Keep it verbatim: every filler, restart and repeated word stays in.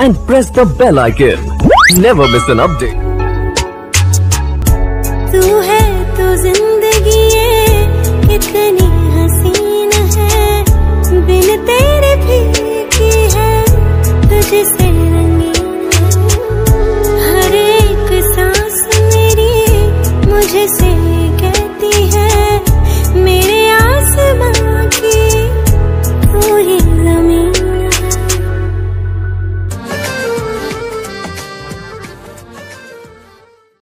and press the bell icon. Never miss an update. तू है तो जिंदगी